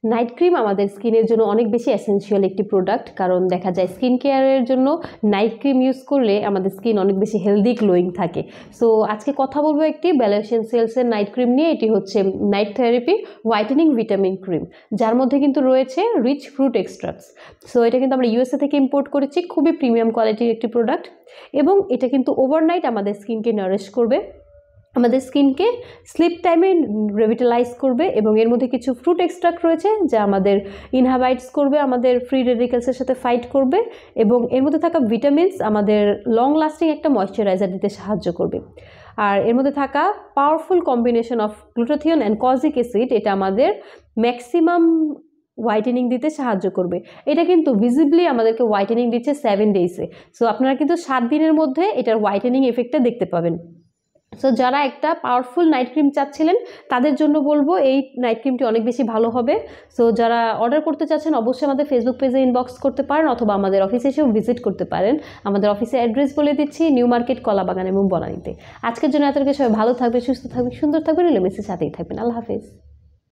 Night cream আমাদের স্কিনের জন্য অনেক বেশি এসেনশিয়াল একটি প্রোডাক্ট, কারণ দেখা যায় স্কিন কেয়ারের জন্য নাইট ক্রিম ইউজ করলে আমাদের স্কিন অনেক বেশি হেলদি গ্লোয়িং থাকে। সো আজকে কথা বলবো একটি বেলো এসেনশিয়ালসের নাইট ক্রিম নিয়ে। এটি হচ্ছে night therapy whitening vitamin cream, যার মধ্যে কিন্তু রয়েছে রিচ ফ্রুট এক্সট্রাক্টস। সো এটা কিন্তু আমরা ইউএসএ থেকে ইম্পোর্ট করেছি, খুবই প্রিমিয়াম কোয়ালিটির একটি প্রোডাক্ট, এবং এটা কিন্তু ওভারনাইট আমাদের স্কিনকে নারিশ করবে, আমাদের স্কিনকে স্লিপ টাইমে রেভিটালাইজ করবে, এবং এর মধ্যে কিছু ফ্রুট এক্সট্রাক্ট রয়েছে যা আমাদের ইনহাবাইটস করবে, আমাদের ফ্রি রেডিক্যালসের সাথে ফাইট করবে, এবং এর মধ্যে থাকা ভিটামিনস আমাদের লং লাস্টিং একটা ময়শ্চারাইজার দিতে সাহায্য করবে। আর এর মধ্যে থাকা powerful combination of glutathione and kojic acid এটা আমাদের ম্যাক্সিমাম হোয়াইটেনিং দিতে সাহায্য করবে। এটা কিন্তু ভিজিবলি আমাদেরকে হোয়াইটেনিং দিচ্ছে 7 ডেজে। সো আপনারা কিন্তু 7 দিনের মধ্যে এটার হোয়াইটেনিং এফেক্টটা দেখতে পাবেন। সো যারা একটা পাওয়ারফুল নাইট ক্রিম চাচ্ছিলেন তাদের জন্য বলবো এই নাইট ক্রিমটি অনেক বেশি ভালো হবে। সো যারা অর্ডার করতে চাচ্ছেন অবশ্যই আমাদের ফেসবুক পেজে ইনবক্স করতে পারেন, অথবা আমাদের অফিসে এসেও ভিজিট করতে পারেন। আমাদের অফিসের অ্যাড্রেস বলে দিচ্ছি, নিউ মার্কেট, কলাবাগান এবং বনানীতে। আজকের জন্য এত কিছু, সবাই ভালো থাকবে, সুস্থ থাকবে, সুন্দর থাকবে, রিলেমেন্সের সাথেই থাকবেন। আল্লাহ হাফেজ।